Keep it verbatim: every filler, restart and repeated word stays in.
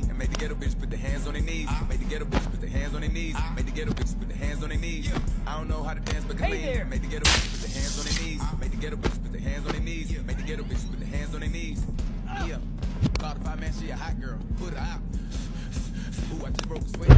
me. And make the ghetto bitch put their hands on their knees. Make the ghetto bitch put their hands on their knees. Make the ghetto bitch put their hands on their knees. I don't know how to dance, but can lean. Make the ghetto bitch put their hands on their knees. Make the ghetto bitch put their hands on their knees. Make the ghetto bitch put their hands on their knees. Yeah. Caught a five man, she a hot girl. Put her out. Ooh, I just broke a sweat.